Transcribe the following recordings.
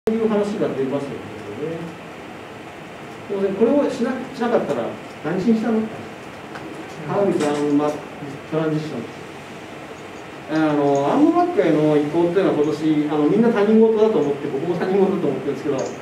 そういう話が出ますよね。当然これをしなかったら何しにしたの？ハービスアームマックトランジション。アームマックへの移行っていうのは今年みんな他人事だと思って、僕も他人事だと思ってるんですけど、起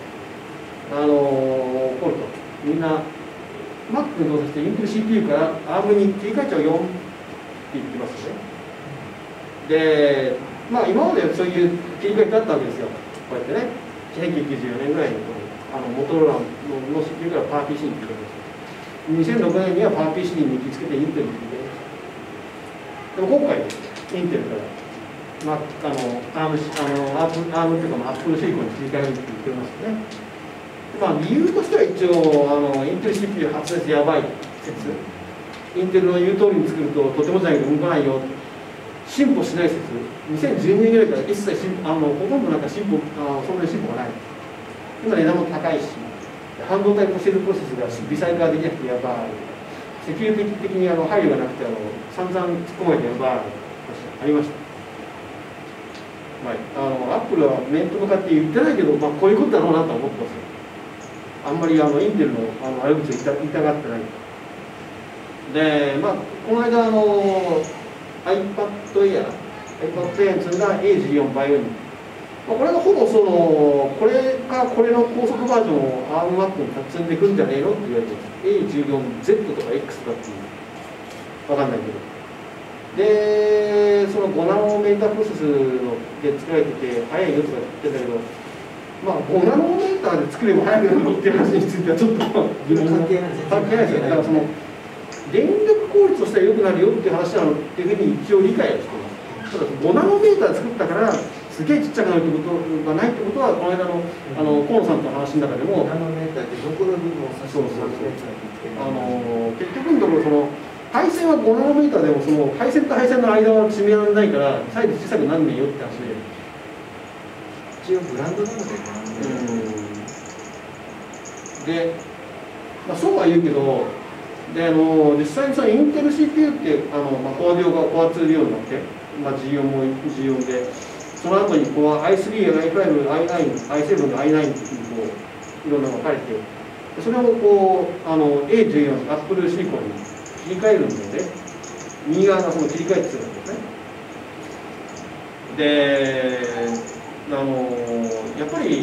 こるとみんな Mac に動作してインテル CPU から ARM に切り替えちゃうよって言ってますよね。で、まあ今までそういう切り替えってあったわけですよ。こうやってね、1994年ぐらいにモトローラの CPU からパワー PC に切り替えました。2006年にはパワー PC に抜きつけてインテルに切り替えました。でも今回インテルから、ARM っていうか、Apple シリコンに切り替えるって言ってますよね。まあ、理由としては一応インテル CPU 発熱やばい説、インテルの言う通りに作るととてもじゃないけど動かないよ、進歩しない説、2012年ぐらいから一切ほとんどなんか進歩そんなに進歩がない。今値段も高いし、半導体のセルプロセスが微細化できなくてやばい、セキュリティ的に配慮がなくて散々突っ込まれてやばいありました。アップルは面と向かって言ってないけど、こういうことだろうなと思ってますよ。あんまりインテルの悪口を言いたがってない。で、この間iPad Air に積んだ A14 バイオニック。これがほぼこれの高速バージョンを ARM に積んでいくんじゃねえのって言われてます。A14Z とか X とかっていう。わかんないけど。で、その5ナノメータープロセスで作られてて、早いよとか言ってたけど、5ナノメーターで作れば早くなるのっていう話についてはちょっと疑問が関係ないですよね。だから電力効率としては良くなるよっていう話なのっていうふうに一応理解はしてます。ただ5ナノメーターで作ったからすげえちっちゃくなるってことがないってことは、この間の河野さんとの話の中でも 5ナノメーターってどこの部分を指してるんですか？ 結局のところ配線は5ナノメーターでも配線と配線の間は締められないからサイズ小さくなんねえよって話で。 一応ブランドなので、 そうは言うけど、で実際にそのインテル CPU ってコアデュオがコア2デュオになって、G4 も G4 で、その後にi3、i5、i9、i7、i9 っていういろんなのが書かれて、それをA14、Apple シリコンに切り替えるんだよね。右側がその切り替えってするんですね。でやっぱり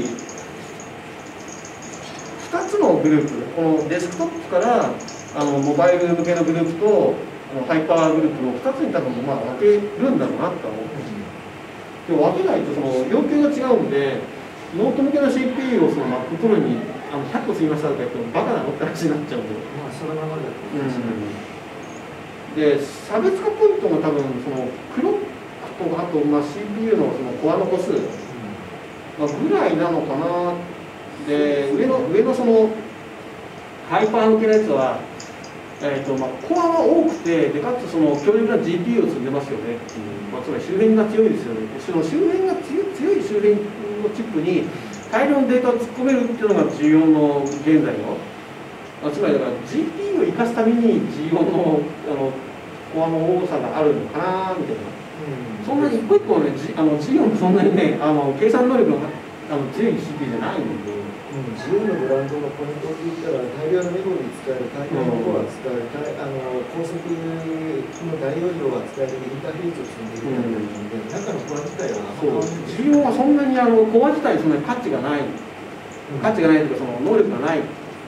2つのグループ、このデスクトップからモバイル向けのグループとハイパワーグループの2つに多分分けるんだろうなと思うんですよ。でも分けないと要求が違うんで、ノート向けの CPU をMac Pro に100個積みましたとか言ってもバカなのって話になっちゃうんで、 そのままだと、 で差別化ポイントも多分クロックとあとCPU のコアの個数ぐらいなのかな。で上のハイパー向けのやつは、コアは多くて、でかつ強力な GPU を積んでますよねっていう、つまり周辺が強いですよね。その周辺が強い周辺のチップに大量のデータを突っ込めるっていうのが G4 の現在の、つまりだから GPU を生かすために G4 のコアの多さがあるのかなみたいな。そんなに一個一個ね、G4 ってそんなにね、計算能力の強い CPU じゃないんで。 G4 のブランドのポイントって言ったら、大量のメモリ使える、大量のコア使える、高速の大容量が使えるインターフェースを積んでいるので、中のコア自体は G4 はそんなにコア自体そんなに価値がない、価値がないというか能力がない。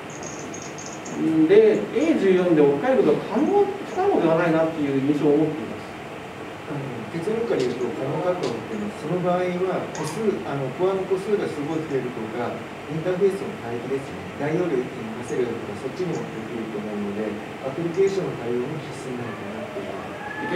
で A14 で置き換えることが不可能ではないなっていう印象を持っています。 結論から言うと、可能だと思っています。その場合はコアの個数がすごい増えるとか、インターフェースの帯域ですね、大容量一気に出せるとか、そっちに持ってくると思うので、アプリケーションの対応も必須になるかなっていう。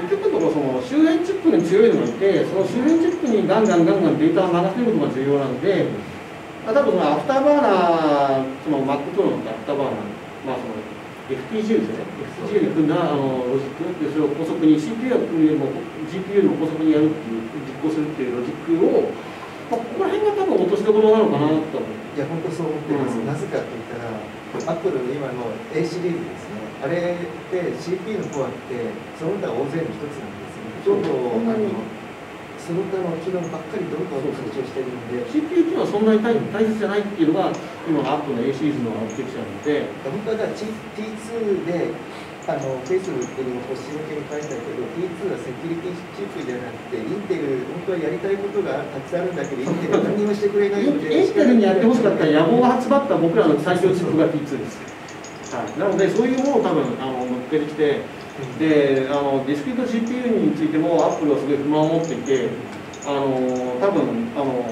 結局のところ周辺チップに強いのがいて、その周辺チップにガンガンデータを流せることが重要なので、多分アフターバーナー、Mac Pro のアフターバーナー、FPGA ですね、FPGA に組んだロジック、それを高速に CPU よりも GPU の高速にやるっていう、実行するっていうロジックを、ここら辺が多分落としどころなのかなと思う。 いや、本当そう思ってます。なぜかと言ったら、Apple の今の A シリーズですね、あれって CPU のコアって、その他大勢の一つなんですね。ほとんどその他の機能ばっかりどんどん拡張してるんで、 CPU 機能はそんなに大切じゃないっていうのが今のアップルの A シリーズのアーキテクチャなので、 本当はT2 でFacebook にも星向けに書いたけど、T2 はセキュリティチップじゃなくて、インテル、本当はやりたいことがたくさんあるんだけど、インテル何もしてくれないので、 インテルにやってほしかったら野望が集まった僕らの最強チップが T2 です。はい、なので、そういうものを多分乗っけてきて、でディスクリート GPU についてもアップルはすごい不満を持っていて、多分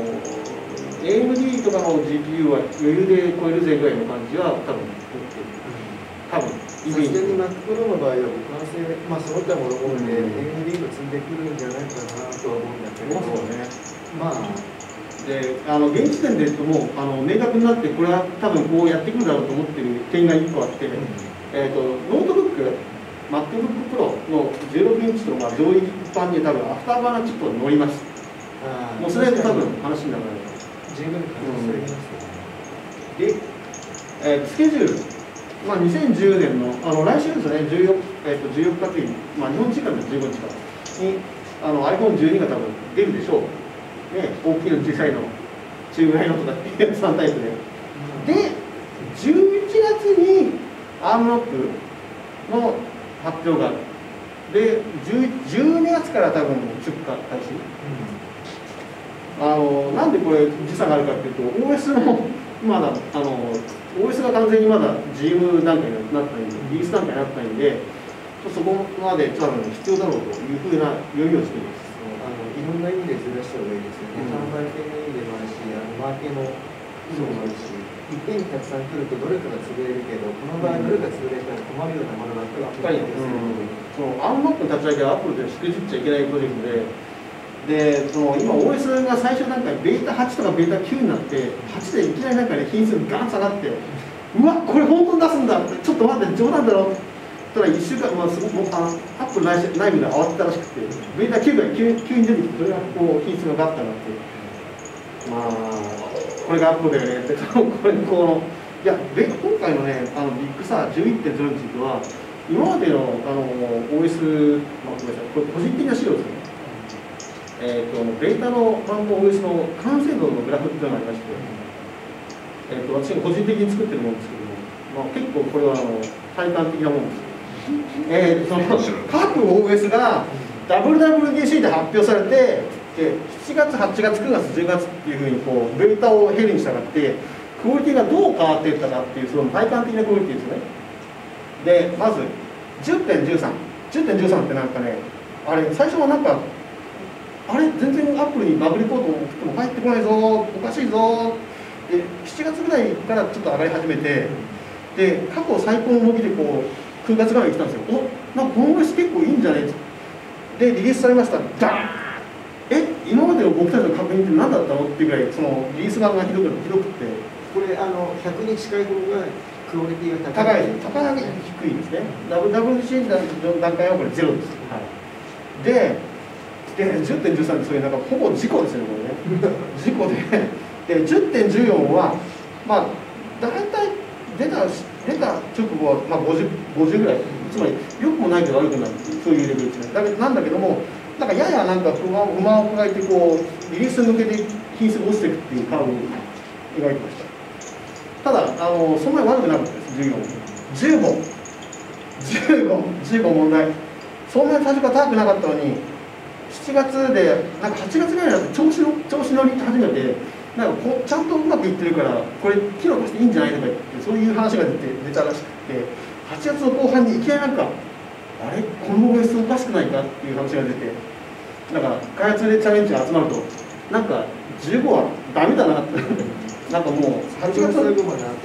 AMD とかの GPU は余裕で超えるぜぐらいの感じは多分持っている。多分さすがに Mac Pro の場合は互換性、その他もろもろで AMD が積んでくるんじゃないかなとは思うんだけど、 で現時点で言うともう明確になって、これは多分こうやってくるだろうと思ってる点が1個あって、ノートブック、MacBook Pro の16インチと上位版に多分アフターバーナーチップが乗ります。もうそれで多分話にならない。 十分可能性ありますね。で、スケジュール、2010年の来週ですね、14日という、日本時間で15日からにiPhone12 が多分出るでしょう。ね、大きいの、小さいの、中ぐらいのとかっていう3タイプで。で、11月にアームロックの発表がある。で、12月から多分出荷開始。なんでこれ時差があるかっていうと、OS のまだOS が完全にまだ GM 段階になったり、リリース段階になったりで、そこまで多分必要だろうというふうな読みをしています。 いろんな意味でずらした方がいいですよね。販売店の意味でもあるし、マーケの意味もあるし、いっぺんにたくさん来るとどれかが潰れるけど、この場合どれか潰れたら困るようなものばっかりそのアームマップの立ち上げはアップルでしくじっちゃいけないプロジェクトで、今 OS が最初なんかベータ8とかベータ9になって、8でいきなりなんかね、品数がガンと下がって、うわ、これ本当に出すんだって、ちょっと待って、冗談だろ。ただ1週間、すごくアップル内部で慌てたらしくて、ベータ9が急に出てきて、それがこう品質がガッと上がって、これがアップルだよねって、いや、今回のね、ビッグサー 11.0 については、今までのOS、ごめんなさい、これ個人的な資料ですね。ベータの版の OS の完成度のグラフっていうのがありまして、私が個人的に作ってるものですけども、結構これは体感的なものです。各 OS が WWDC で発表されて、7月、8月、9月、10月っていうふうにベータを減るに従って、クオリティがどう変わっていったかっていう、その体感的なクオリティですね。で、まず 10.13 ってなんかね、あれ、最初はなんか、あれ、全然アップルにバグリポートを送っても返ってこないぞ、おかしいぞで、7月ぐらいからちょっと上がり始めて、で、過去最高の伸びで9月ぐらいに来たんですよ。なんかこの OS 結構いいんじゃないで、リリースされました。ダーン今までの僕たちの確認って何だったのっていうぐらい、そのリリース側がひどくて、 これ、100に近い方がクオリティが高い低いですね。WWDC の段階はこれゼロです。で、10.13 ってそういうなんかほぼ事故ですよね、これね。事故で、10.14 は、大体出た直後は50ぐらい、つまり良くもないけど悪くないっていう、そういうレベルですね。なんだけども、なんかややなんか不満を抱えてリリース抜けて品質が落ちていくっていうカーブを描いてました。ただ、そんなに悪くなかったです、15問題。そんなに最初から高くなかったのに、7月で、なんか8月ぐらいになって調子乗り始めて、なんかちゃんとうまくいってるから、これ、機能としていいんじゃないとか言って、そういう話が出たらしくて、8月の後半にいきなりなんか、あれ、この OS おかしくないかっていう話が出て、なんか開発でチャレンジが集まると、なんか15はダメだなって、なんかもう 8月最後まで安定しなかったし、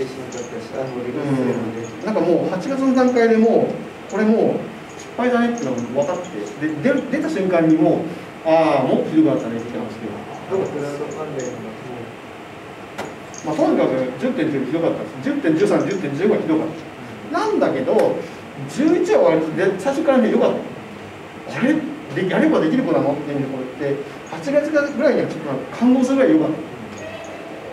なんかもう8月の段階でもう、これもう失敗だねっていうのが分かって、で出た瞬間にもう、もっとひどくなったねって話で。 クラウド関連のとにかく10.10 ひどかったです。10.13、10.15 はひどかった。なんだけど、11は割と最初からね、よかった。あれやればできる子なのっていうところって、8月ぐらいにはちょっと感動するぐらいよかった。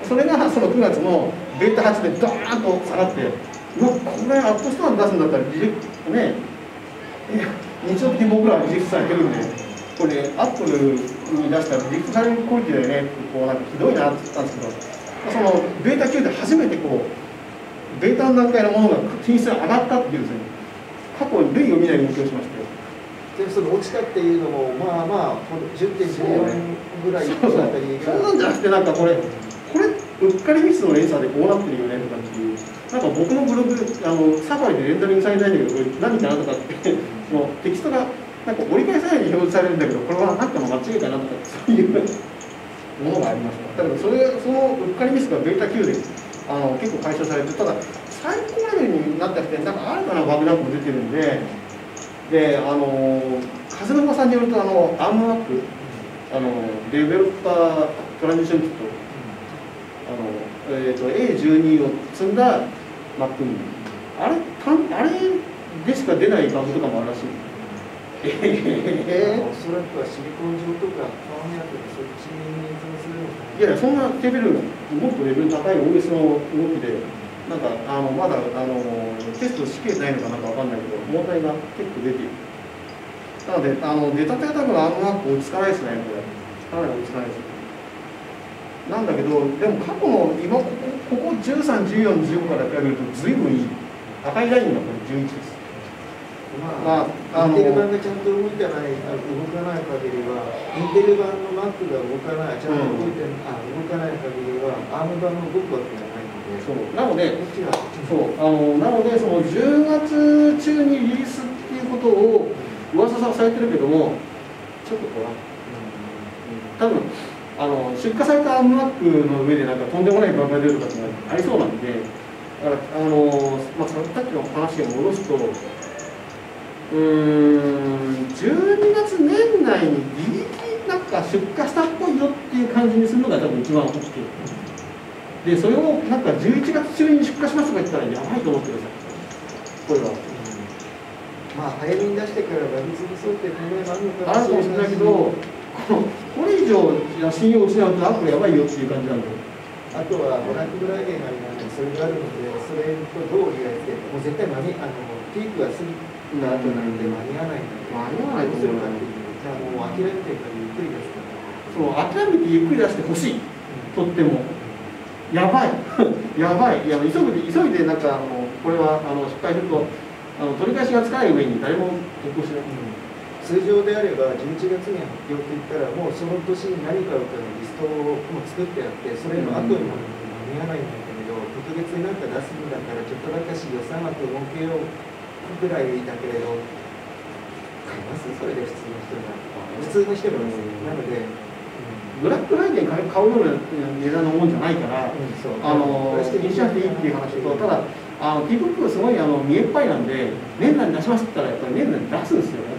それがその9月のベータ8でドーンと下がって、うわ、これアップストアに出すんだったらね、日常的に僕らはリリースされてるんで、これ、アップルに出したらリフトサイレンクオリティだよねってこうなんかひどいなって言ったんですけど、そのベータ9で初めてこうベータの段階のものが品質が上がったっていうですね、過去に類を見ない動きをしまして。 でその落ちたっていうのもまあまあ10.14ぐらいのあたりが、 そんなんじゃなくてなんかこれうっかりミスの連鎖でこうなってるよねとかっていう、なんか僕のブログサファリでレンダリングされないんだけどこれ何かなとかってそのテキストがなんか折り返さないように表示されるんだけどこれは何かの間違いかなとかそういうものがありました。だけどそのうっかりミスがベータ9で結構解消されて、ただ最高レベルになった時点なんか新たなバグなんかも出てるんで、風の噂によるとアームアップデベロッパートランジションキットA12 を積んだ Mac にあれでしか出ないバグとかもあるらしい。 おそらくはシリコン状とかパワーメアとかそっちに依存するのかな。 いやいや、そんなレベルもっとレベル高い OS の動きでなんかまだテストしきれてないのかなんかわかんないけど問題が結構出ている。なので出たては多分アームアップ追いつかないですね、これ。かなり追いつかないです。なんだけど、でも過去の今ここ13、14、15から比べると随分いい。赤いラインがこれ11です。 まあ、インテル版がちゃんと動かない限りは、インテル版の Mac が動かない、ちゃんと動かない限りは、アーム版の動くわけがないので、 そうなので、その10月中にリリースっていうことを噂されてるけども、ちょっと怖い。多分出荷されたアームマックの上でなんかとんでもないバグが出るとかってありそうなんで、だからさっきの話に戻すと、12月年内にギリギリなんか出荷したっぽいよっていう感じにするのが多分一番大きくて、でそれをなんか11月中に出荷しますとか言ったらやばいと思ってください、これは。 まあ早めに出してからバグ潰そうって考えがあるのかあるかもしれないけど、これ以上信用を失うとアップルやばいよっていう感じなんで。 あとはブラックフライデーがありなんでそれがあるので、それとどう折り合いつけて、もう絶対ピークが過ぎた後なんで間に合わないので、 間に合わないと思うな。 じゃあもう諦めてからゆっくりですから。 そう諦めてゆっくり出してほしい、とっても。やばいやばい、急いでなんかこれは失敗すると取り返しがつかない上に誰も結婚しない。 通常であれば11月に発表って言ったらもうその年に何買うかのリストをもう作ってあってそれの後にも間に合わないんだけど、特別になんか出すんだったらちょっとだけ予算枠儲けようくらいだけれど買います？それで普通の人が普通の人がなので、 ブラックフライデーに買うような値段のもんじゃないから、気にしなくていいっていう話と、ただティーブックすごい見えっぱいなんで年内に出しますって言ったらやっぱり年内に出すんですよ。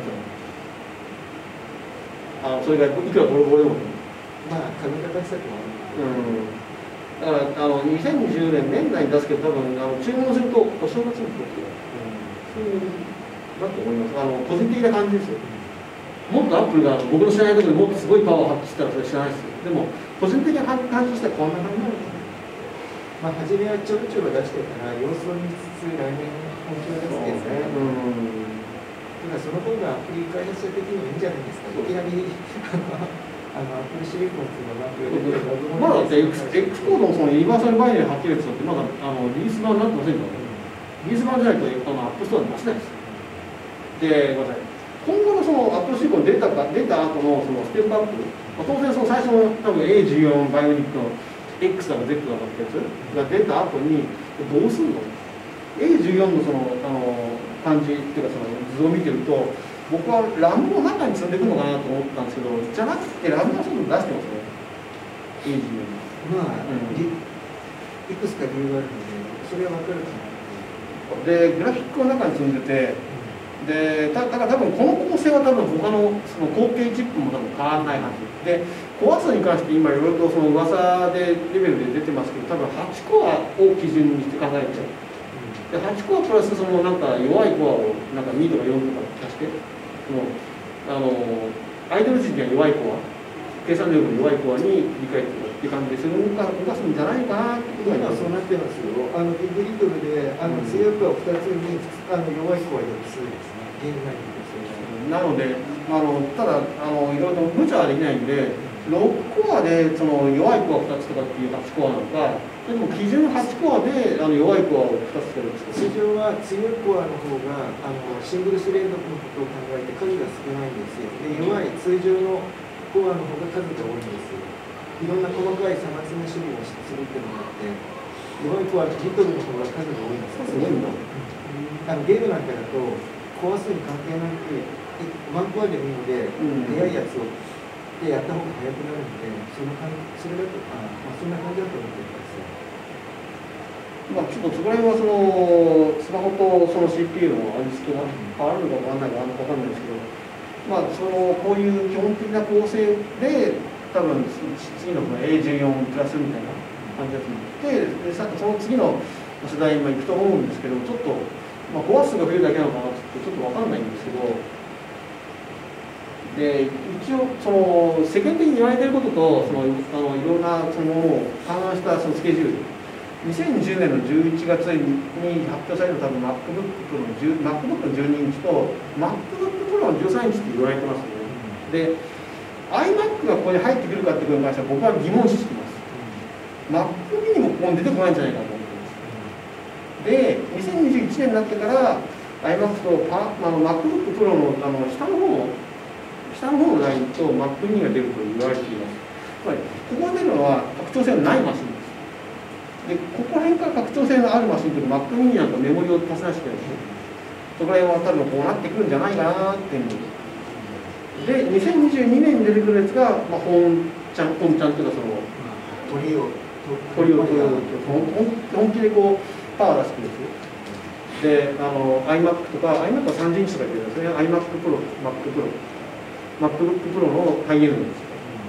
それがいくらボロボロでも。 まあ株価対策もだから2020年年内に出すけど多分注文するとお正月にとってそういうだと思います。個人的な感じですよ。もっとアップルが僕の知らないところでもっとすごいパワーを発揮したらそれ知らないですよ。でも個人的な感じとしてはこんな感じなんですね。 まあ初めはちょろちょろ出してから様子を見つつ来年本気を出すんですね。その方がアプリ開発者的にはいいんじゃないですか。いきなりアップルシリコンっていうのはまだだって X コードのそのユニバーサルバイナリー発揮率ってまだリリース版になってませんからね。リリース版じゃないとアップストアに出せないです。で、ごめんなさい。今後のそのアップルシリコン出た後のそのステップアップ、当然その最初の多分 A14 バイオニックの X だか Z だかってやつが出た後にどうすんの？ A14 のその感じっていうかその図を見てると僕はラムを中に積んでいくのかなと思ったんですけど、じゃなくてラムの外に出してますね。A14 まあ、いくつか理由があるのでそれは分かるかな。 でグラフィックを中に積んでて、でだから多分この構成は多分他のその後継チップも多分変わらないはずで、コア数に関して今いろいろとその噂でレベルで出てますけど、多分8コアを基準にして考えちゃう。で8コアプラスそのなんか弱いコアをなんか2とか4とか足して、そのアイドル時には弱いコア、計算力の弱いコアに理解するっていう感じでするのか動かすんじゃないかなってこと今はそうなってますよ。ビッグリトルで強いコアを2つに弱いコア4つですね。ゲーム内でなのでただいろいろと無茶はできないんで、6コアでその弱いコア2つとかっていう8コアなのか、それとも基準8コアで弱いコアを2つつけるんですか。 通常は強いコアの方がシングルスレードのことを考えて数が少ないんですよ。で弱い通常のコアの方が数が多いんですよ。いろんな細かい差別の処理をするっていうのがあって、弱いコアリトルの方が数が多いんですよ。 すごいんだ。 ゲームなんかだとコア数に関係なくワンコアでもいいので、速いやつをでやった方が速くなるので、それだとそんな感じだと思ってください。 ちょっとそこら辺はスマホとその CPU の味付けが変わるのか変わらないか分かんないですけど、こういう基本的な構成で多分次のA14 プラスみたいな感じだと思って、さっきその次の世代に行くと思うんですけど、ちょっとコア数が増えるだけなのかなってちょっと分かんないんですけど、で一応世間的に言われていることといろんなものを勘案したスケジュール、2010年の11月に発表される多分 MacBook Pro の12インチと MacBook Pro の13インチって言われてますよね。で iMac がここに入ってくるかってことに関しては僕は疑問視してます。Mac mini もここに出てこないんじゃないかと思ってます。で2021年になってから iMac とMacBook Pro の下の方のラインと Mac mini が出ると言われています。つまりここが出るのは拡張性のないマシンです。でここら辺から拡張性のあるマシンというと Mac mini なんかメモリを足せなしで、そこら辺は多分こうなってくるんじゃないかなっていう。で2022年に出てくるやつが、本ちゃんというか鳥を本気でこうパワー出してくるんですよ。でiMac とか iMac は30インチとか言ってるんですね。iMac Pro、MacBook Pro のハイエンドです。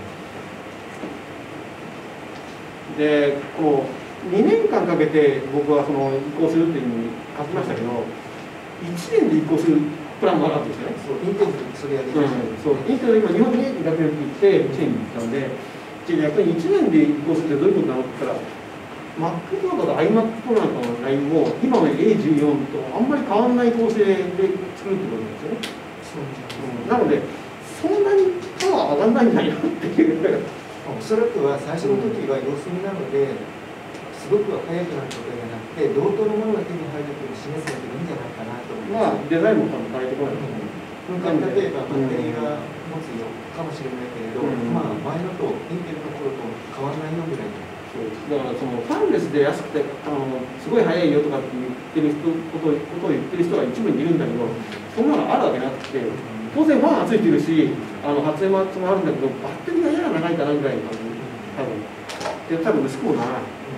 でこの2年間かけて僕は移行するっていうふうに書きましたけど、1年で移行するプランもあるわけですよね。 インテルそれやりました。 インテル今日本に学年に行って1年に行ったんで、やっぱり1年で移行するってどういうことなのって言ったら、Mac Pro とか iMac Pro なんかのラインも今の A14 とあんまり変わらない構成で作るってことなんですよね。なのでそんなにパワー上がらないんだよっていう。 おそらくは最初の時は様子見なのですごく速くなることじゃなくて、同等のものが手に入るというのを示すだけでいいんじゃないかなと思います。 デザインも多分変えてこないと思う。 例えばバッテリーが持つよかもしれないけれど、前のとインテルの頃と変わらないよぐらいの。 だからファンレスで安くてすごい速いよとかって言ってることを言ってる人が一部にいるんだけど、そんなのあるわけなくて、当然ファンはついてるし発煙もあるんだけど、バッテリーがやや長いかなぐらいの感じ、多分薄くもならない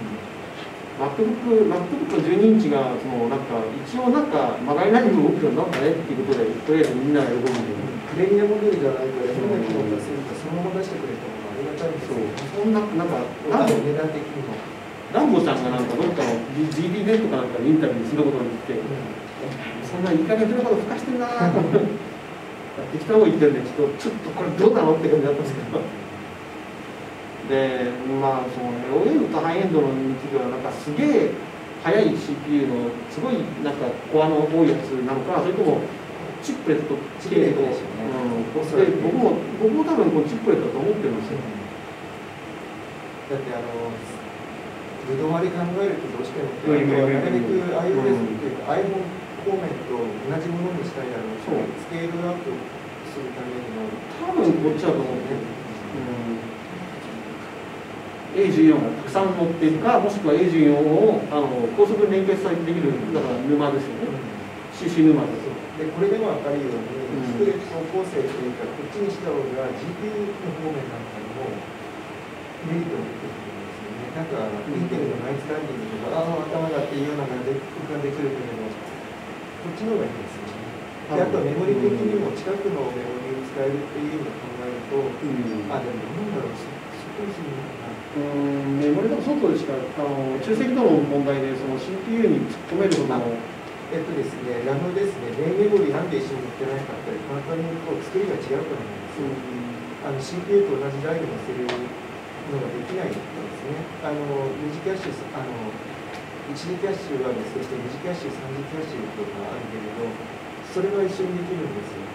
。MacBook の12インチが一応曲がりない部分大きくなったねっていうことで、とりあえずみんなが喜ぶんで、 プレミアムモデルじゃないから変な機能を出せるからそのまま出してくれたのがありがたいんですよ。 そんな値段的にもダンボさんがどっかの GD ネットかなんかのインタビューにそんなことを言って、そんないい加減なことふかしてるなぁと思って適当なこと言ってるんで、ちょっとこれどうなのって感じだったんですけど。でOM とハイエンドのについてはすげえ速い CPU のすごいコアの多いやつなのか、それともチップレット系統ですよね。僕も多分チップレットだと思ってるんですよ。 だってブドウ割り考えるとどうしてもなるべく iOS っていうか iPhone 方面と同じものにしたいだろうし、スケールアップするためにも多分こっちだと思うね。A14 がたくさん乗っているか、もしくは A14 を高速連結できる沼ですよね。CC 沼です。 でこれでも分かるように、スプレッド構成というか、こっちにした方が GPU の方面なんかにもメリットが出てくるんですよね。インテルのナイスランディングとか、頭がっていうようなのが浮かんでくるけれど、こっちの方がいいんですよね。であとメモリ的にも近くのメモリを使えるっていうのを考えると、でもなんだろう、そこにするのかな。 メモリの外でしか中積度の問題でCPU に突っ込めるほどのですね、ラムですね、メインメモリなんで一緒に売ってないかって簡単に言うと作りが違うからなんですよ。CPU と同じ台で載せるのができないんですね。二次キャッシュ、一次キャッシュは別として二次キャッシュ、三次キャッシュとかあるけれど、それは一緒にできるんですよ。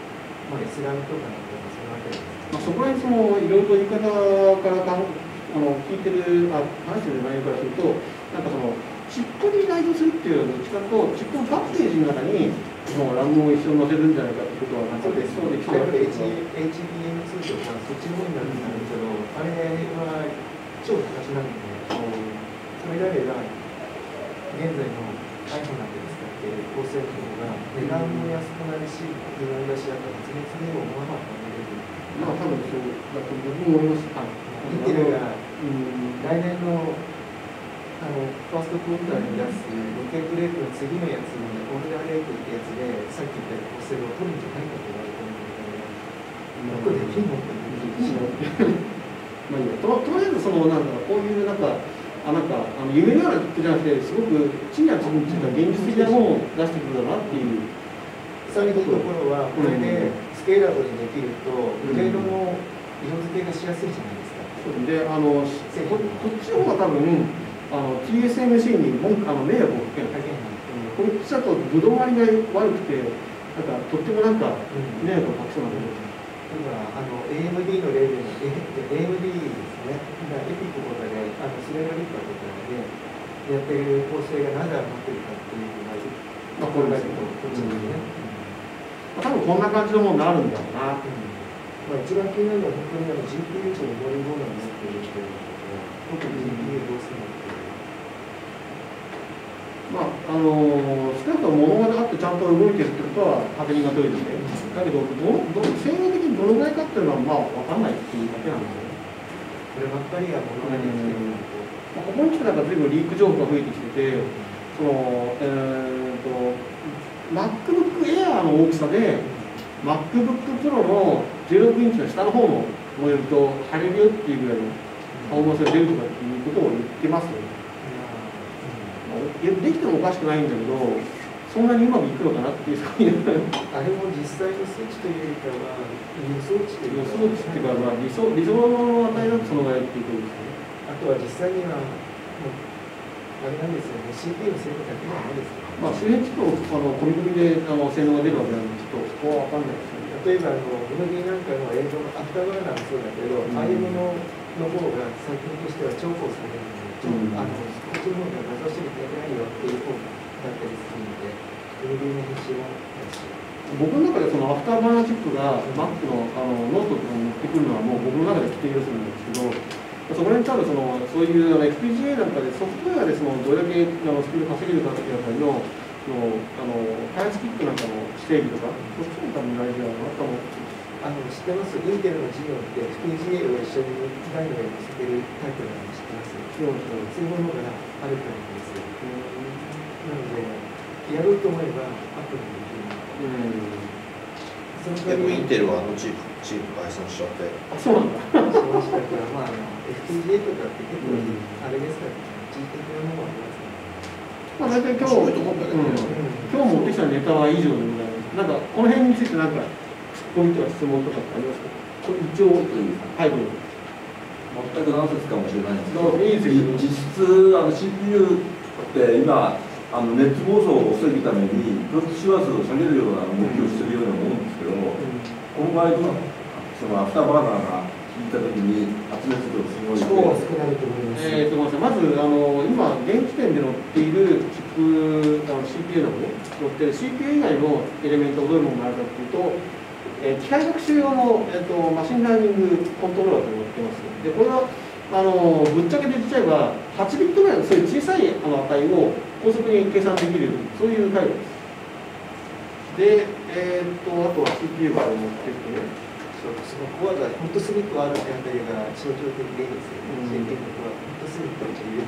S ラムとかのそのあたりです。 まあ、そこら辺いろいろと言い方から聞いてる話してる内容からすると、なんかチップに内蔵するっていうよりどっちかというと、チップのパッケージの中にラムを一緒に載せるんじゃないかってことは、なんかそうです、 そうできてやっぱりる HBM2 とかそっちの方になるんですけど、あれは超形なんで、それであれば、現在の iPhone なんて使って構成の方が値段も安くなるし、疑問だし、あと発熱にもまあまあ考える。 まあ多分そうだと僕も思います。 インテルが来年のファーストクォーターに出すロケットレートの次のやつにオーダーレートってやつでさっき言った構成を取るんじゃないかと言われてるんだけど、できんのってまあいいや、とりあえずなんかこういうなんか夢のような曲じゃなくて、すごく地には地についた現実的なものを出してくるだなっていう。 そういうところはこれでスケーラブルにできるとグレードの色付けがしやすいじゃないですか。 でこっちの方が多分TSMC に迷惑をかけない。こっちだとぶどまりが悪くてなんかとってもなんか迷惑をかけそうなんだけど。 今AMD の例でも AMD ですね。エピックとかでスレラリッパーとかでやってる構成がなぜ余ってるかっていうのがこれだけどこっちですね。 多分こんな感じのものになるんだろうな。 一番気になるのは本当にGPU とメモリボーナーになっている人特に GPU どうするのっていう。 まあ少なくとも物があってちゃんと動いてるってことは確認が取れてて、だけど性能的にどのぐらいかっていうのはまあ分かんないっていうだけなんですよ。 こればっかりは物ができてるここに来てなんか随分リーク情報が増えてきてて、MacBook Air の大きさで MacBook Pro の16インチの下の方のモデルと貼れるよっていうぐらいのパフォーマンスが出るとかっていうことを言ってますよね。できてもおかしくないんだけど、そんなにうまくいくのかなっていう。 あれも実際の数値というよりかは予想値というか、 まあ、理想の値だとそのぐらいっていうことですね。 あとは実際にはあれなんですよね、CPU の性能だけではないですよ。 まあ周辺地区を込み込みで性能が出るわけなんで、ちょっとそこは分かんないですね。 例えばMD なんかの映像のアフターバーナーもそうだけど、ああいうものの方が作品としては重宝されるので、こっちの方が画像処理できないよっていう方だったりするので、MD の編集もだし。 僕の中でそのアフターバーナーチップが Mac のノートとかに持ってくるのはもう僕の中で規定要するんですけど、そこに多分そういう FPGA なんかでソフトウェアでどれだけスピード稼げるかっていうあたりの開発キットなんかの整備とか、そっちも多分大事だなと思って知ってます。インテルの授業って FPGA を一緒にダイナで載せてるタイプなの知ってます。そういうものがあるからですよ。なのでやろうと思えばアプリでできる。 でもインテルはチープ解散しちゃって。 あ、そうなんだ。 しましたから、FPGA とかって結構あれですから、地域的なものはありますね。 まあ大体今日持ってきたネタは以上でございます。なんかこの辺についてなんかツッコミとか質問とかってありますか。これ一応はいどうぞ。 全く何説かもしれないんですけど、 いいですよ。 実質CPU って今熱暴走を防ぐためにプロセス周波数を下げるような動きをしているように思うんですけども、この場合アフターバーナーが効いたときに発熱量すごい超少ないと思います。 まず今現時点で載っているチップCPU などに載っている CPU 以外のエレメントをどういうものがあるかというと、機械学習用の、マシンラーニングコントローラーというのが載ってます。でこれはぶっちゃけて言っちゃえば8ビットぐらいのそういう小さい値を高速に計算できるそういう回路です。で、あとは CPU が載ってて、 そのコアがホットスリップあるってあたりが象徴的でいいですよね。ホットスリップを入れ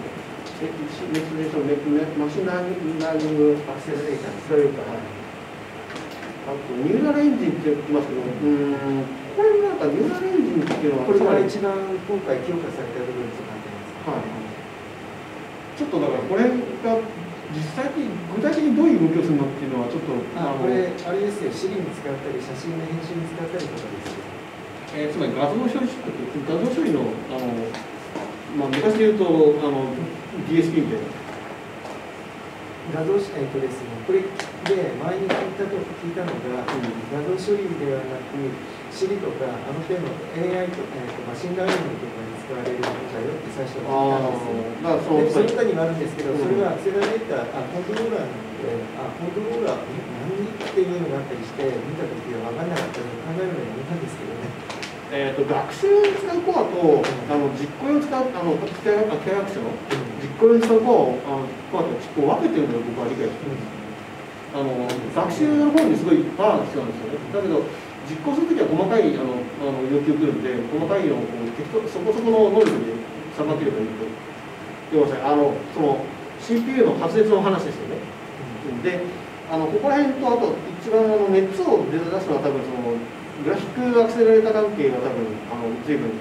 る。 マシンラーニングアクセラレーターそういうか、あとニューラルエンジンって言ってますけど、これなんかニューラルエンジンっていうのはこれが一番今回強化された部分となってます。 はい。ちょっとだからこれが実際に具体的にどういう動きをするのっていうのはちょっとこれあれですよ、シリに使ったり写真の編集に使ったりとかですよ。 つまり画像処理画像処理の昔で言うとDSP みたいな。 画像ですね、これで前に聞いたのが、画像処理ではなく、Siri とか、あの手の AI とか、マシンラーニングとかに使われるものだよって最初は聞いたんですよ。で、その他にもあるんですけど、それはアクセラレーター、コントローラーなので、コントローラー、何っていうのがあったりして、見たときは分からなかったので、考えるのに見たんですけどね。 学習に使うコアと、実行用に使う、契約書の実行用に使うコアとチップを分けてるのを僕は理解してます。学習の方にすごいパワーが必要なんですよね。だけど、実行するときは細かい要求来るんで、細かいのをそこそこの能力でさばければいいと。要するに、その CPU の発熱の話ですよね。で、ここら辺と、あと、一番熱を出すのは多分グラフィックアクセラレータ関係は多分随分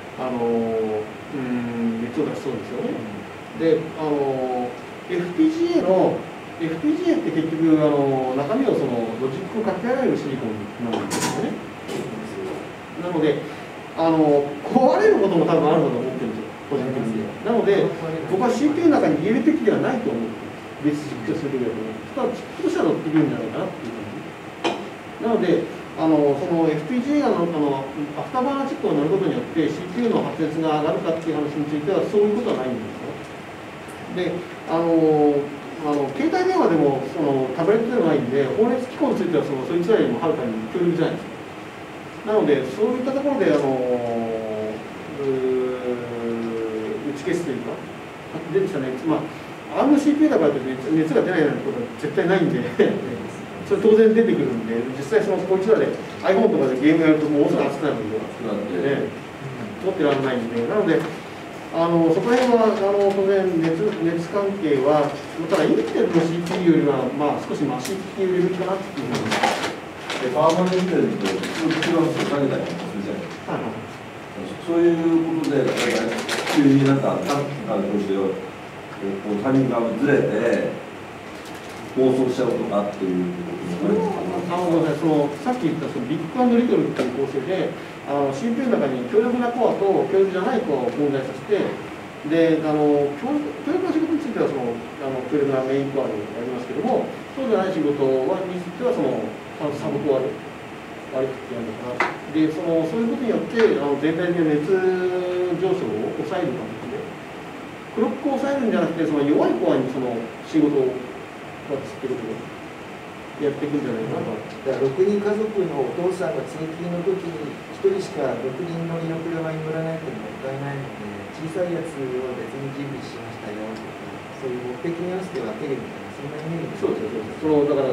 熱を出しそうですよね。でFPGA って結局中身をロジックを書き換えられるシリコンなんですよね。なので壊れることも多分あると思ってるんですよ、個人的に。なので僕は CPU の中に入れるべきではないと思って別実況するべきだと思う。ただチップとしては乗っているんじゃないかなっていう感じ。なのでその FPGA がアフターバーナーチップを乗ることによって CPU の発熱が上がるかっていう話についてはそういうことはないんですよ。で、携帯電話でもタブレットでもないんで、放熱機構についてはそいつらよりもはるかに強力じゃないですか。なので、そういったところで打ち消すというか、出てきた熱、CPU だからといって熱が出ないなんてことは絶対ないんで。それ当然出てくるんで、実際こいつらで iPhone とかでゲームやるともうすぐ熱くなるんで、取ってられないんで、なので、そこら辺は当然熱関係は、ただインテルの CPU よりは少しマシっていうレベルかなっていうふうに。 で、パワーマネインテルと違う人を下げたりもするじゃないですか。そういうことで、急になんか、どうしてタイミングがずれて、暴走しちゃうとかっていうこともさっき言ったビッグ&リトルっていう構成でCPU の中に強力なコアと強力じゃないコアを混在させてで強力な仕事については強力なメインコアにありますけどもそうじゃない仕事についてはサブコアで割り振ってやるのかなでそういうことによって全体的な熱上昇を抑える感じでクロックを抑えるんじゃなくて弱いコアに仕事をってことでやっていくんじゃないかなと。 だから6人家族のお父さんが通勤の時に1人しか6人乗りの車に乗らないってもったいないので小さいやつを別に準備しましたよとかそういう目的に合わせて分けるみたいなそんなイメージ。 そうですそうです。だから、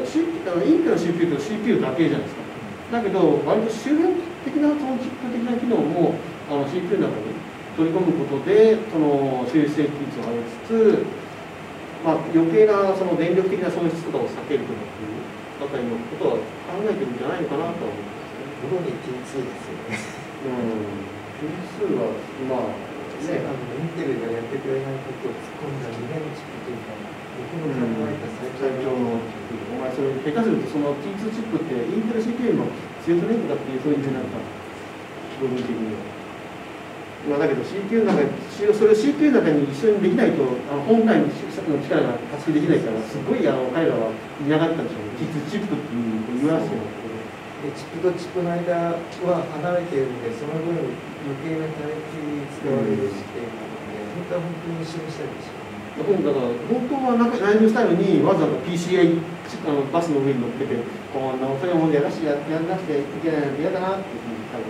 インテルの CPU と CPU だけじゃないですか。だけど割と周辺的なチップ的な機能もCPU の中に取り込むことで修正技術を上げつつ余計な電力的な損失とかを避けるとかっていうあたりのことは考えてるんじゃないのかなとは思いますね。 どこに T2 ですよね。 T2 はインテルがやってくれないことを突っ込んだ2年のチップというか僕の考えた最長のチップ。お前それ下手するとT2 チップってインテル CPU のセーフレンクだっていうそういう意味なんか部分的には。だけど CPU の中にそれを CPU の中に一緒にできないと本体の力が発揮できないからすごい彼らは嫌がったんでしょうね。実チップっていう言わせてるんですけどチップとチップの間は離れているのでその分余計な帯域に使われるシステムなので本当は本当に一緒にしたいですよね。 だから本当はライブスタイルにわざわざ PCI バスの上に乗っけてこんな遅いもんでやらなくていけないので嫌だなっていうふうに多分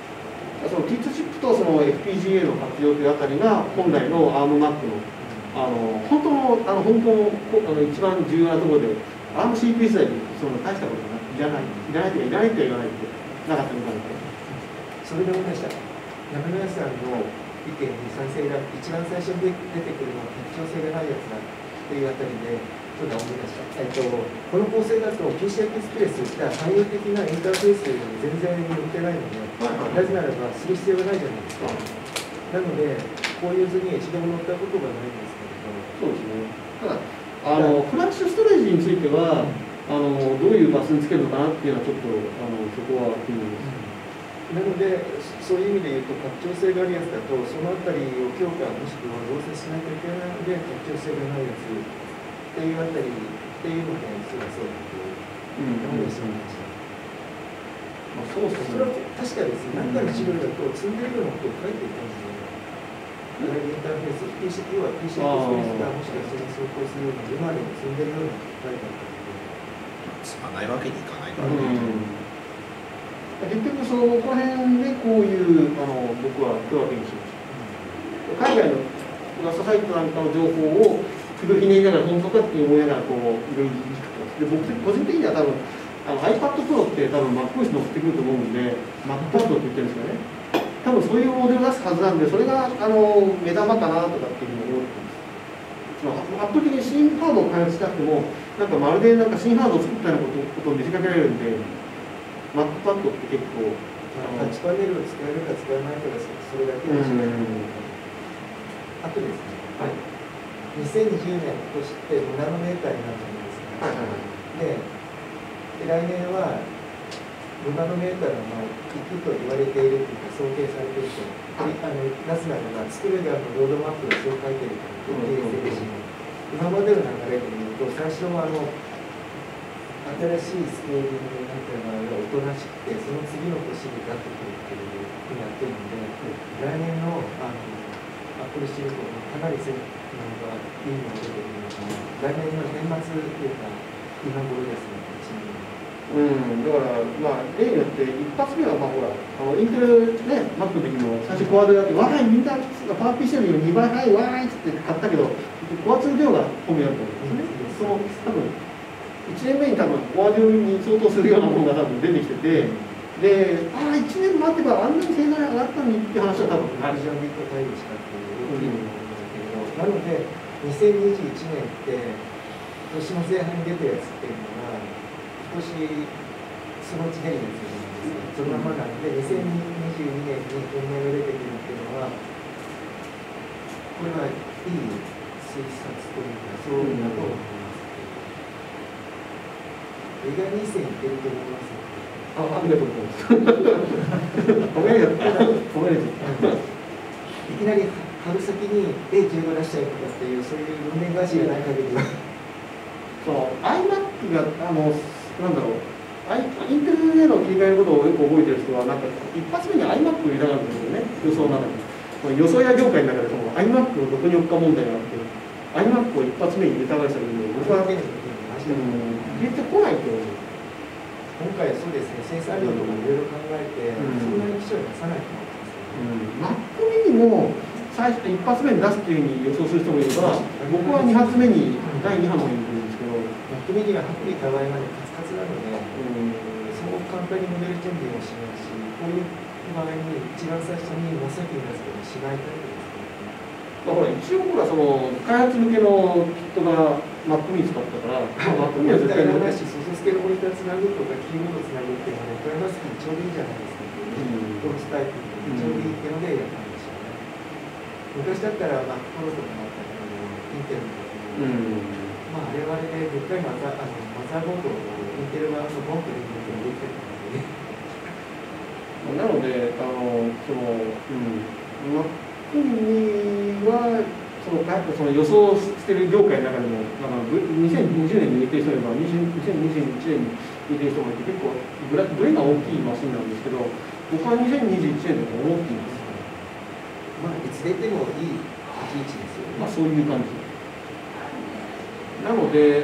T2 チップとFPGA の活用というあたりが本来の ARM-Mac の本当の一番重要なところで ARM-CPU 時代に大したことがいらないとは言わないってなかったみたいな。 それで思いました。山村さんの意見に賛成が一番最初に出てくるのは適応性がないやつだっていうあたりでちょっと思い出した。この構成だと PCI エクスプレスが汎用的なインターフェースに全然向いてないので、なぜならばする必要がないじゃないですか。なので、こういう図に一度も乗ったことがないんですけれど。 そうですね。ただフラッシュストレージについては、どういうバスにつけるのかなっていうのはちょっとそこは気になります。 なので、そういう意味で言うと、拡張性があるやつだと、そのあたりを強化、もしくは増設しないといけないので、拡張性がないやつ。でっていうあたりっていうので、そうだそうだと思いました。 そうですね。 それは確かですね、何かの資料だと積んでるようなことを書いていたんですよ。インターフェース、PCX は PCX ベースがもしかしたら相当するような、今でも積んでるようなことを書いてあったので。 積まないわけにいかないからね。 結局そのこの辺でこういう僕は手分けにしました。海外のウェブサイトなんかの情報を首をひねりながら本当かって思いながらこういろいろいじってます。で僕個人的には多分iPad Pro って多分 MacOS 乗ってくると思うんで MacPad って言ってるんですよね。多分そういうモデルを出すはずなんでそれが目玉かなとかっていうふうに思ってます。圧倒的に新ハードを開発しなくてもなんかまるでなんか新ハードを作ったようなことを見せかけられるんで MacPad って結構タッチパネルを使えるか使えないかがそれだけでしかない。あとですね、はい、2020年としてナノメーターになるじゃないですか。で来年は5ナノメーターがいくと言われているというか想定されていると、ナスナが作る側のロードマップがそう書いているという定義ですね。今までの流れで見ると最初は新しいスケールになった場合はおとなしくてその次の年になってくるっていうふうにやっているので、来年のアップルシリコンかなり性能がいいのが出てくるのかな。来年の年末というか今頃ですね。 だから例によって一発目はほらインテルね Mac の時も最初コアでやってわーいみんなパワー PC より2倍早いわーいって買ったけどコア2量が本命だったんですよね。多分1年目に多分コア2に相当するようなものが多分出てきててで1年待てばあんなに性能が上がったのにって話は多分アルジャンビット対応したっていうなので2021年って今年の前半に出たやつっていうのが今年そのうち出るやつなんですよ。そのままなんで2022年に本命が出てくるっていうのはこれはいい推察というかそうだと思います。意外にいい線いってると思います。 ありがとうございます。褒めるよ。褒めるよ。 いきなり春先に A15 出しちゃうとかっていうそういう論点返しがない限りは。 iMac がなんだろうインテルへの切り替えのことをよく覚えてる人はなんか一発目に iMac を入れたかったんですよね。予想の中に。予想や業界の中でiMac をどこに置くか問題があって iMac を一発目に入れたがりしたけど僕は入れてこないと思う。 今回そうですね、生産量とかいろいろ考えて、そんなに機種を出さないと思います。 Mac mini も最初一発目に出すっていうふうに予想する人もいれば、僕は2発目に第2波もいるんですけど、 Mac mini が薄利多売までカツカツなので、そう簡単にモデルチェンジもしないし、こういう場合に一番最初に真っ先に出すことしないタイプですね。 一応開発向けのキットが Mac mini 使ったから、Mac mini は絶対に外付けのモニターつなぐとかキーボードつなぐっていうのは、これマスクにちょうどいいじゃないですか。このスタイルにちょうどいいっていうのでやったんですよね。昔だったら Mac Pro とかもあったけど、インテルとかあれはあれででっかいマザーボードをインテル側のボンとできるってできてたので、 なのでMac mini はその予想してる業界の中でも2020年に入れてる人もいれば2021年に入れてる人もいて結構ブレが大きいマシンなんですけど僕は2021年でも大きいんです。 いつ出てもいい立ち位置ですよね。 そういう感じなので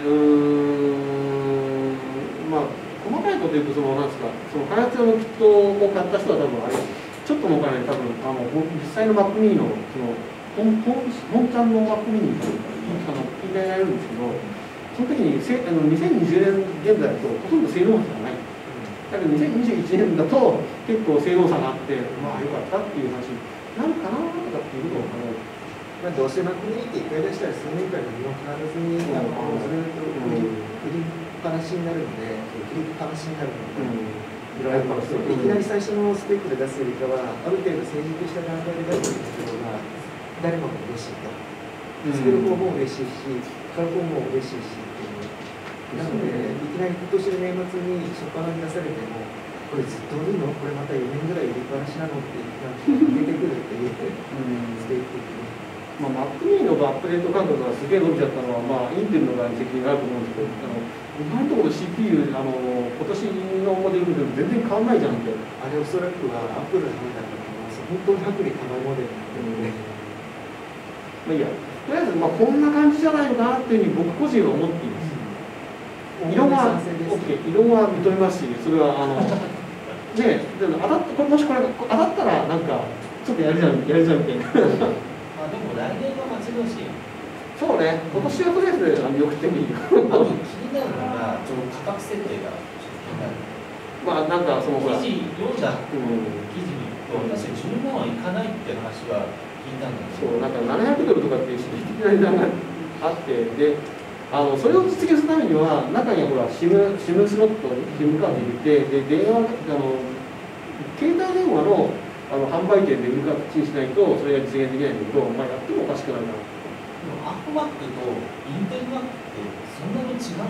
細かいこと言うとなんですか開発用のキットを買った人は多分ちょっとのお金で多分実際の Mac mini の本ちゃんの Mac mini に切り替えられるんですけど、その時に2020年現在だとほとんど性能差がない。だけど2021年だと結構性能差があってよかったっていう話になるかなとかっていうことを考える。 どうせ Mac mini って1回出したら数年間にも変わらずにずっと売りっぱなしになるので、売りっぱなしになるので。いきなり最初のスペックで出すよりかは、ある程度成熟した段階で出すというのが誰もが嬉しいと。作る方も嬉しいし、買う方も嬉しいしっていう。なので、いきなり今年の年末に初っ端に出されても、これずっと売るのこれまた4年ぐらい売りっぱなしなのって出てくるって言って、スペック的に。 まあ、Mac mini のアップデート間隔がすげえ伸びちゃったのは、まあ、インテルの側に責任があると思うんですけど、今のところ CPU、今年のモデルでも全然変わんないじゃんって。 あれおそらくはアップルの判断だと思います。本当に薄利多売モデルになってるので、 まあいいや、とりあえず、まあ、こんな感じじゃないのかなっていうふうに僕個人は思っています。色は、OK、色は認めますし、それは、ね、でももしこれ当たったら、なんか、ちょっとやるじゃんみたいな。 まあでも来年は待ち遠しい。 そうね、今年はとりあえずよくてもいいよ。 あと気になるのが、ちょっと価格設定がちょっと気になる。 まあなんかそのほら、 記事読んだ記事によると、確かに10万はいかないって話は聞いたんだけど。 そう、なんか700ドルとかっていう指的な値段があって、で、それを実現するためには、中にはほら、SIM スロットに SIM カード入れて、で、携帯電話の販売店で売る形にしないと、それが実現できないんだけど、まあやってもおかしくないな。 でもアップマックとインテルマックってそんなに違うの？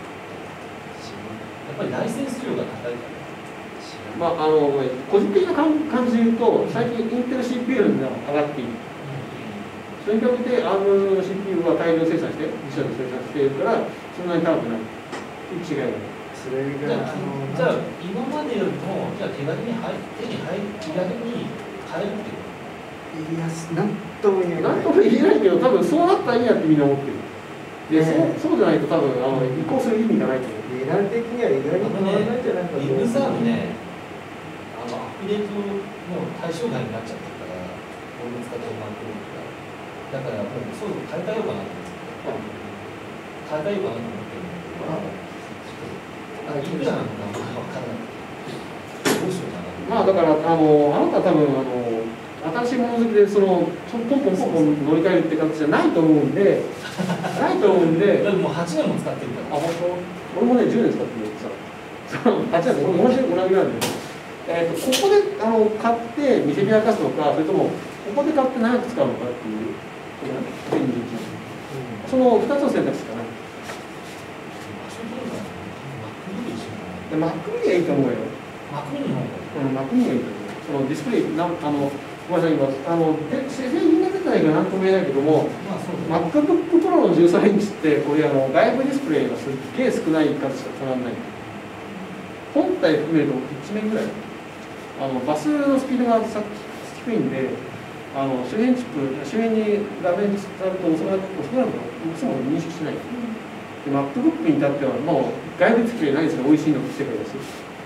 やっぱりライセンス料が高いから。 まあ個人的な感じで言うと、最近インテル CPU が上がっている。それに比べて ARM の CPU は大量生産して、自社で生産しているから、そんなに高くない。違いがない。 それがじゃあ今までよりもじゃあ手に入気軽に買えるっていう。 いや、なんとも言えない。 なんとも言えないけど、多分そうなったらいいやってみんな思ってる。で、そうじゃないと多分移行する意味がないと思う。 値段的には意外に変わらないんじゃないかと思う。 ビッグサームね、アップデートの対象外になっちゃってるから、俺の使ってるマックだからもうそう買い替えようかなと思って、買い替えようかなと思ってるんだけど、いくらなのか分からない。どうしようかな。 まあだからあなた多分新しいもの好きでポンポン乗り換えるって形じゃないと思うんで、だってもう 8年も使ってるから。 あ、本当？俺もね、10年使ってるさ。8年、同じなんで。ここで買って店に明かすのか、それとも、ここで買って長く使うのかっていう、その2つの選択肢かな。マックミニがいいと思うよ。 マックミニの方がマックミニがいいと思う。そのディスプレイ、ごめんなさい、今、製品が出てないからなんとも言えないけども、MacBook Pro の13インチって、これ外部ディスプレイがすっげえ少ない数しかつながらない。本体含めると1面ぐらい。バスのスピードが低いんで、周辺に画面に伝わると遅くなると、いつも認識しない。で、MacBook に至っては、もう外部ディスプレイないですが、美味しいのって世界だし。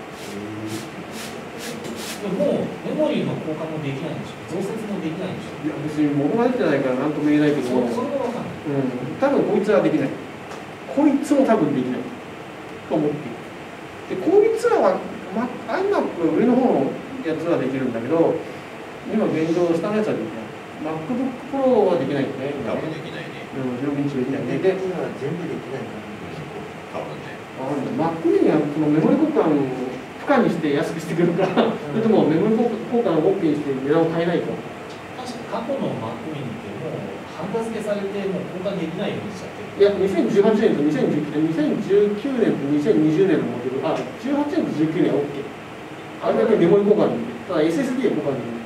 でもメモリーの交換もできないんでしょ、増設もできないんでしょ。 いや、別に物が出てないから何とも言えないけども、 それは分かんない。 多分こいつはできない。こいつも多分できないと思っている。で、こいつらは、iMac 上の方のやつはできるんだけど、今現状下のやつはできない。MacBook Pro はできないよね。 多分できないね。 16インチできないね。 で、今は全部できないから。 多分ね。 Mac mini はそのメモリ交換を負荷にして安くしてくるか、それともメモリ交換を OK にして値段を変えないか。 確か過去の Mac mini ってもうハンダ付けされてもう交換できないようにしちゃってる。 いや、2018年と2019年と2020年のモデル、18年と19年は OK。あれだけメモリ交換できる。ただ SSD は交換できる。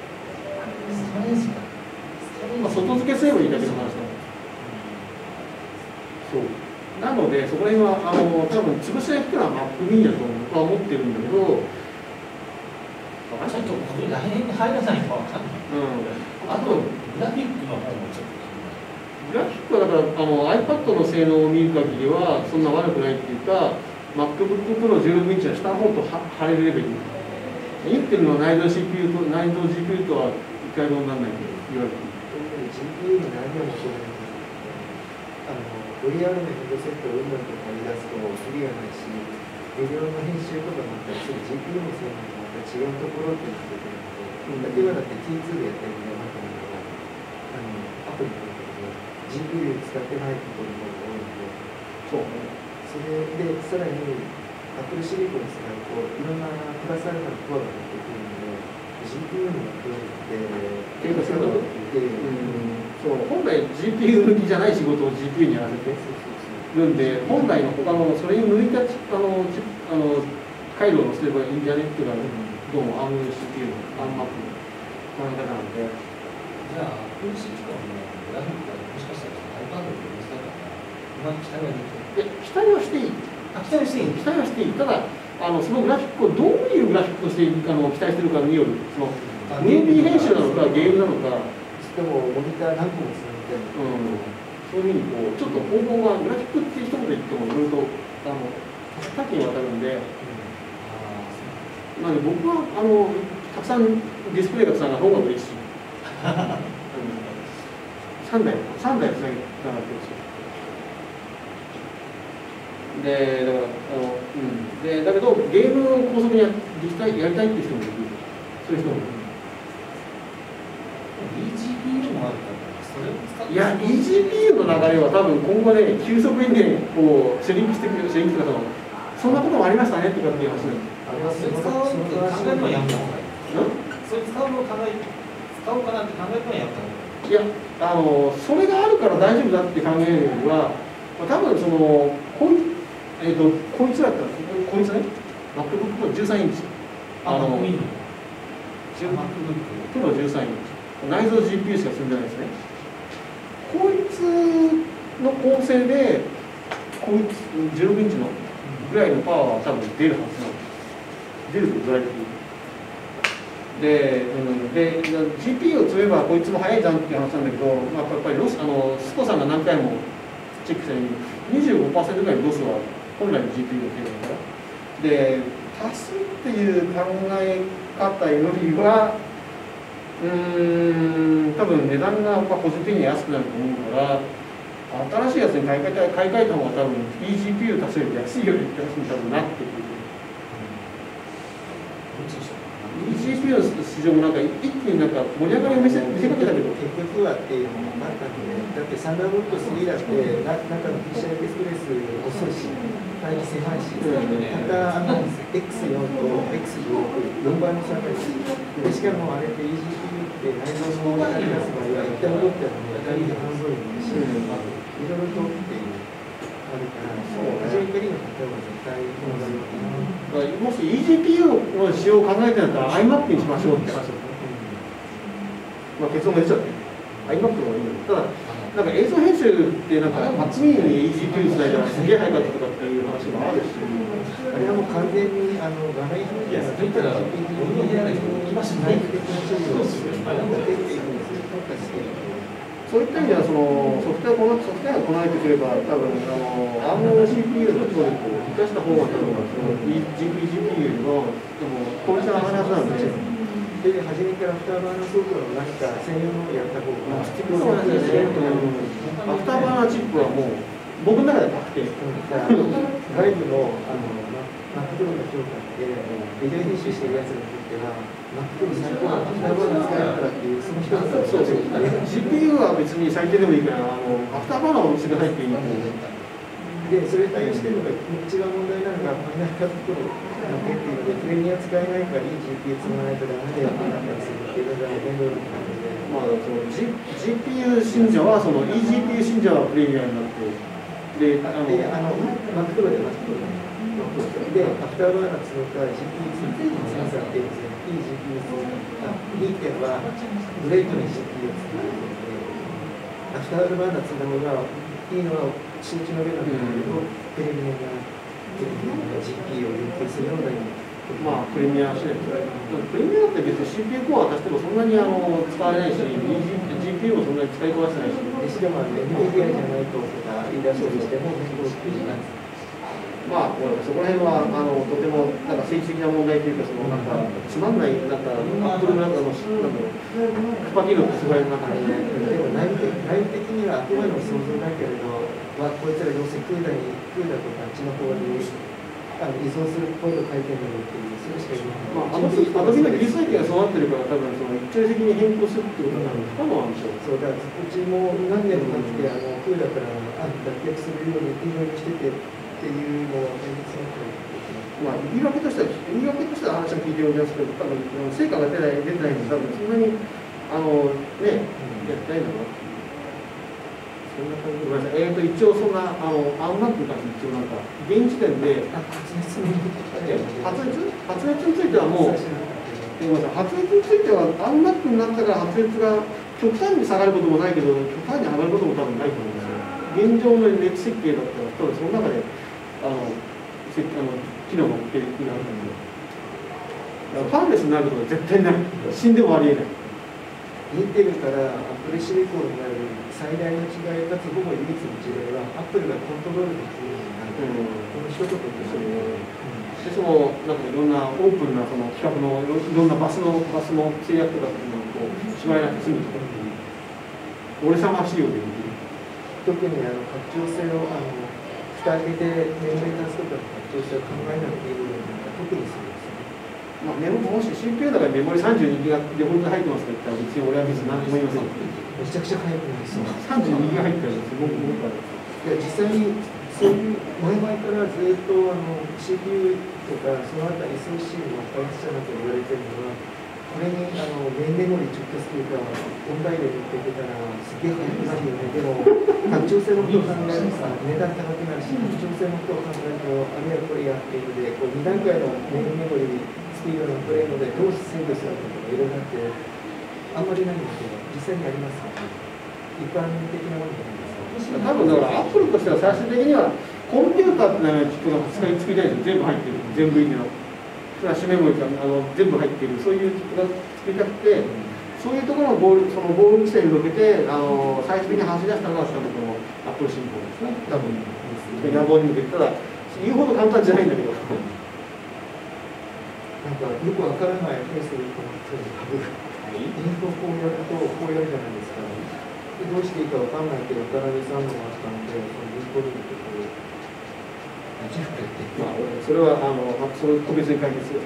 外付けすればいいだけの話なの。そう。なので、そこら辺は多分潰し合いっていうのは Mac mini だと僕は思ってるんだけど、 ちょっとこれ来年に入らないか分かんない。あと、グラフィックの方もちょっとグラフィックはだからiPad の性能を見る限りはそんな悪くないっていうか、MacBook Pro 16インチは下の方と貼れるレベル。インテルの内蔵 GPU とは一回もならないと言われている。 GPU に何を求めるか。VR のヘッドセットをうんぬんとか言い出すとキリがないし、ビデオの編集とかもあったり、GPU の性能とまた違うところっていうのが出てるので、例えばだって T2 でやったりとかアプリなんだけど、GPU 使ってないことの方が多いので、 そうね。 それでさらに Apple シリコンを使うといろんなプラスアルファのコアが出てくるので、GPU のプロって低下するとそう本来 GPU 向きじゃない仕事を GPU にやらせてるんで、本来の他のそれに抜いた回路を乗せればいいんじゃねっていうのは、どうも ARM CPU の ARM マップの考え方なんで。 じゃあ分子期間もグラフィックがもしかしたら iPad で見せたから、うまく期待はできる。 期待はしていい。 期待していい。 期待はしていい。ただそのグラフィックをどういうグラフィックとして期待しているかによる、そのムービー編集なのかゲームなのか、 でもモニター何個もつなげてそういうふうにちょっと方法がグラフィックって一言で言ってもいろいろと多岐にわたるんで、なので僕はたくさんディスプレイがつながる方が嬉しい。3台つながってるし。で、だからでだけどゲームを高速にやりたいっていう人もいる。そういう人もいる。 eGPU もあるからそれを使って。 いや eGPU の流れは多分今後ね急速にねシェリンクしてくるシェリンクとかそんなこともありましたねとかっていう話なんです。 それ使うって考えるのはやめた方がいい。それ使うのを使おうかなって考えるのはやめた方がいい。 いやそれがあるから大丈夫だって考えるよりは、多分こいつだったらこいつね MacBook Pro 13インチ MacBook Pro 13インチ内蔵 GPU しか積んでないですね。こいつの構成でこいつ16インチのぐらいのパワーは多分出るはずなんです。出ると具合的に。で、GPU を積めばこいつも速いじゃんっていう話なんだけど、やっぱりスコさんが何回もチェックしたように 25% ぐらいのロスは本来の GPU の程度だから。で、足すっていう考え方よりは、多分値段が個人的には安くなると思うから、新しいやつに買い替えた方が多分 eGPU 足せると安いよりって話に多分なってくる。eGPU の市場もなんか一気になんか盛り上がりを見せかけたけど結局はっていうのもあったんで、だってサンダーボルト3だって中の PCI エクスプレス遅いし、待機狭いし、またX4 と X16、4倍も差がいし、しかもあれって eGPU って内蔵のモニターに出す場合は一旦戻ったら当たりで半分になるし、いろいろとっていうあるから、初めからの方は絶対こうなるわけな。 もし eGPU の使用を考えてるんだったら iMac にしましょうって話ですね。結論が出ちゃって iMac の方がいいんだ。ただなんか映像編集ってなんかMac miniに eGPU つないだらすげえ速かったとかっていう話もあるし、 あれはもう完全に画面表示がついたら僕の部屋で来ました内部的な処理をするっていうふうにするとかしてそういった意味ではソフトウェアがこなれてくれば多分ARM CPU の能力を生かした方が多分GPU の効率が上がるはずなんで。 初めからアフターバーナーソフトの何か専用のをやった方がそうなんですね。アフターバーナーチップはもう僕の中で確定。 外部のMac Pro の評価ってビデオ編集してるやつにとっては Mac Pro 最高のアフターバーナー使えるからっていうその一つだそうそう。GPU は別に最低でもいいからアフターバーナーをしてくださいっていう。 で、それに対応してるのが、違う問題なのが、マイナーカットのっていうので、プレミア使えないからいい GPU 積まないとダメだよってなったりするっていうのが面倒な感じで。 GPU 信者は、eGPU 信者はプレミアになって、で、 Mac Pro で Mac Pro で、アフターバーナー積むか、GPU 積むか、センサーっていうですね、いい GPU 積むか、いい点は、グレートに GPU を積むので、アフターバーナー積んだ方がいいのは、数値の上なんだけど、プレミアが GPU を連携するようなプレミアしてる。プレミアって別に CPU コア足してもそんなに使われないし、GPU もそんなに使いこなしてないし。 しかも NVIDIA じゃないととか言い出そうとしても、面倒くさいじゃないですか。 そこら辺はとてもなんか政治的な問題というか、なんかつまんない、なんかアップルなんかのクパティのすごいなんかね。 でも内部的にはあくまでも想像だけれど、こいつらどうせクーダとかあっちの方に依存するコード書いてるのっていう、それしか言えない。 アドビの技術背景がそうなってるから、多分一定的に変更するってことは不可能なんでしょう。 そうだ、うちも何年も経ってクーダから脱却するようにいろいろしててっていうのは現実だったり。 言い訳としては話を聞いておりますけど、多分成果が出てないので、多分そんなにやってないのかな。そんな感じでごめんなさい。一応そんなアンマックに関して一応なんか現時点で発熱についてはもう発熱についてはアンマックになったから発熱が極端に下がることもないけど、極端に上がることも多分ないと思うんですよ。現状の熱設計だったら、多分その中で、機能が持っている気があるので、ファンレスになることは絶対ない。死んでもありえない。 インテルからアップルシリコンになる最大の違いかつほぼ唯一の違いは、アップルがコントロールできるようになる。この一言とそれを。 でそのなんかいろんなオープンなその企画のいろんなバスの制約とかっていうのをこう縛らなくて済むとか、俺様仕様でできる。 特に拡張性を蓋開けてメモリ足すとかの拡張性を考えなくていい部分なんか特にそうですね。 まあ、もし CPU だからメモリ32ギガデフォルト入ってますかって言ったら別に俺は別に何とも言いません。 めちゃくちゃ早くなりそう。 32ギガ入ってるんですよ、僕は。 いや実際にそういう前々からずっとCPU とかそのあたり SoC の開発者なんか言われてるのは、これにメインメモリ直結というかオンラインで持っていけたらすげえ速くなるよね。でも拡張性のことを考えるとさ、値段高くなるし、拡張性のことを考えるとあれやこれやっていうので、こう2段階のメインメモリスピードのプレーのでどう制御するのかとかいろいろあってあんまりないんですけど、実際にありますよね。一般的なものじゃないですか。 多分だからアップルとしては最終的にはコンピューターっていうのは作りたいですよ。全部入ってる、全部入りのフラッシュメモリが全部入っている、そういうチップが作りたくて、そういうところのゴール地点に向けて最終的に走り出したのが多分このアップルシンコンですね。多分野望に向けて、ただ言うほど簡単じゃないんだけど。 なんかよくわからないケースでインフォをこうやるとこうやるじゃないですか。でどうしていいかわからないけど、渡辺さんのがあったので、そのインフォにこうまあ、それはそれ個別に解決するから、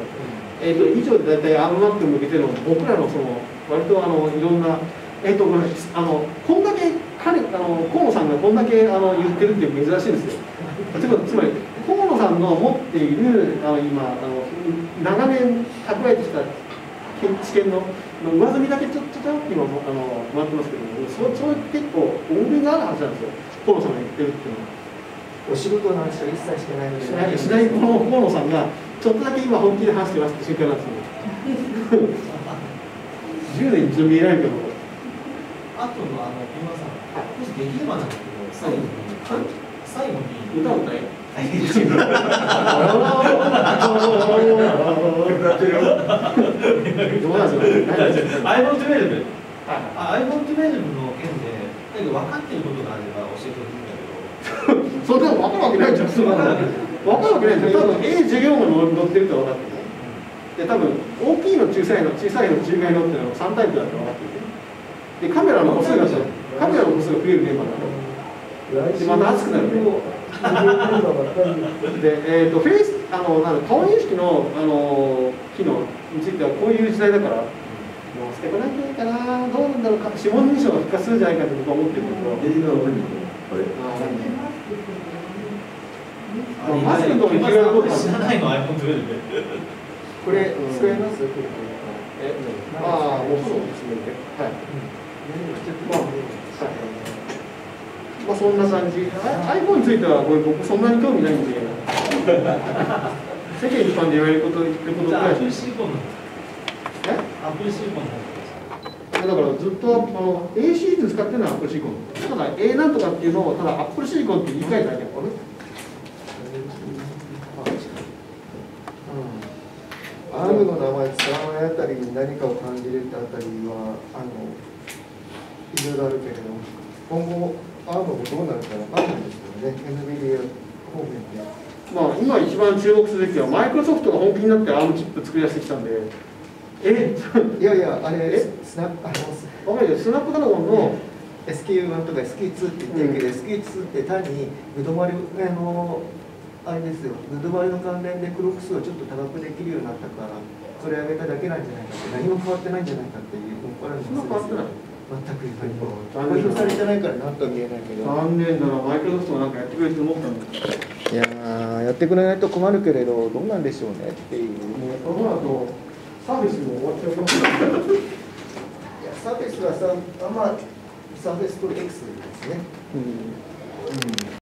以上で大体アームマックに向けての僕らの割といろんなこんだけ河野さんがこんだけ言ってるっていう珍しいんですよ。つまり河野さんの持っている今長年蓄えてきた知見の上積みだけちょっと今もらってますけども、それ結構大目があるはずなんですよ。河野さんが言ってるっていうのは。 お仕事の話は一切してないので、 しないこの河野さんがちょっとだけ今本気で話してますって瞬間なんですよ。10年一度見えないけど。 あとの今さん、もしできればなんだけど、最後に歌を歌え。どうなんですか。 iPhone12 の件で分かっていることがあれば教えてほしいんだけど。 それでも分かるわけないじゃん。分かるわけないじゃん。多分14が乗ってると分かってる。で多分大きいの小さいの中外のっていうのは3タイプだって分かっていて、でカメラの個数が増える現場だと。でまた熱くなるね。でフェイス顔認識の機能についてはこういう時代だから。もう捨てこなきゃいいかな、どうなんだろうか、指紋認証が復活するんじゃないかって僕は思ってるんだけど、マスクとの違うこと知らないの iPhone12 で。 これ使えます？ ああ、もうそうですね。はい。まあそんな感じ。iPhone についてはこれ僕そんなに興味ないんで、世間一般で言われること言ってることぐらい。 アップルシリコンのだからずっとA シリーズ使ってるのはアップルシリコン。ただ A なんとかっていうのをただアップルシリコンって言い換えただけだからね。 アームの名前使わないあたりに何かを感じるってあたりはいろいろあるけれども、今後アームもどうなるかわかんないですけどね、NVIDIA 方面で。 まあ今一番注目すべきはマイクロソフトが本気になってアームチップ作り出してきたんで。 いやいや、あれ、スナップドラゴンの SQ1 とか SQ2 って言ってるけど、SQ2 って単にグドマルあれですよ、グドマルの関連でクロック数をちょっと高くできるようになったから、それ上げただけなんじゃないかって、何も変わってないんじゃないかっていう、 そんな変わってない。 全く何も。公表されてないからなんとは見えないけど。 残念だな、マイクロソフトがなんかやってくれると思ったんだけど。 いやー、やってくれないと困るけれど、どうなんでしょうねっていう。 その後サービスも終わっちゃうかもしれない。いや、サーフェスはサーフェスと X ですね。